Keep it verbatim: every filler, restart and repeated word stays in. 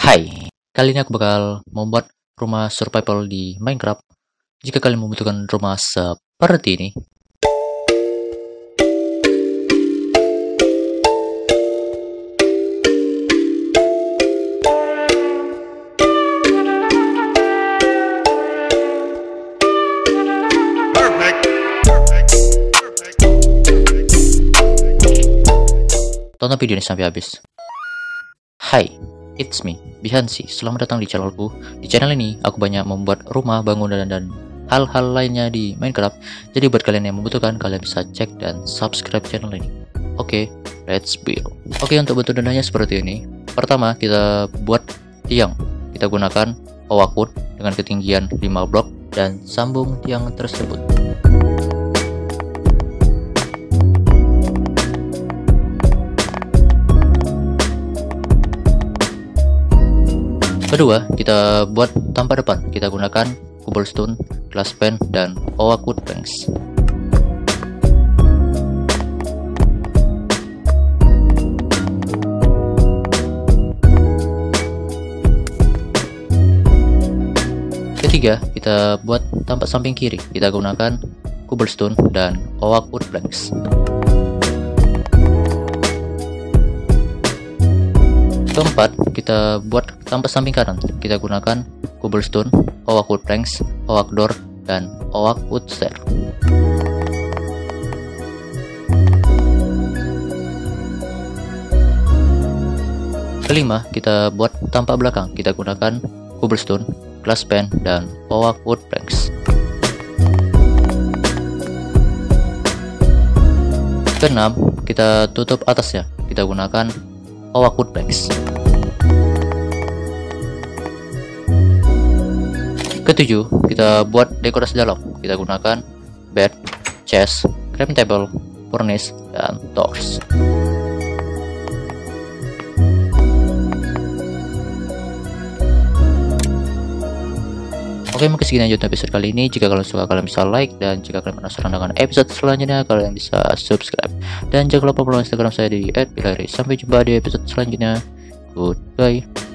Hai, kali ini aku bakal membuat rumah survival di Minecraft. Jika kalian membutuhkan rumah seperti ini, tonton video ini sampai habis. Hai, it's me, Bihansi. Selamat datang di channelku. Di channel ini, aku banyak membuat rumah, bangunan, dan hal-hal lainnya di Minecraft. Jadi buat kalian yang membutuhkan, kalian bisa cek dan subscribe channel ini. Oke, okay, let's build. Oke, okay, untuk bentuk dandanya seperti ini. Pertama, kita buat tiang. Kita gunakan oak wood dengan ketinggian lima blok dan sambung tiang tersebut. Kedua, kita buat tampak depan. Kita gunakan cobblestone, glass pane, dan oak wood planks. Ketiga, kita buat tampak samping kiri. Kita gunakan cobblestone dan oak wood planks. Keempat, kita buat tampak samping kanan. Kita gunakan cobblestone, oak wood planks, oak door, dan oak wood stair. Kelima, kita buat tampak belakang. Kita gunakan cobblestone, glass pane, dan oak wood planks. Keenam, kita tutup atasnya. Kita gunakan oak wood planks. Ketujuh, kita buat dekorasi dalam. Kita gunakan bed, chest, crafting table, furnace, dan torch. Oke, mungkin segini aja untuk episode kali ini. Jika kalian suka, kalian bisa like, dan jika kalian penasaran dengan episode selanjutnya, kalian bisa subscribe. Dan jangan lupa follow Instagram saya di et pilari. Sampai jumpa di episode selanjutnya. Goodbye.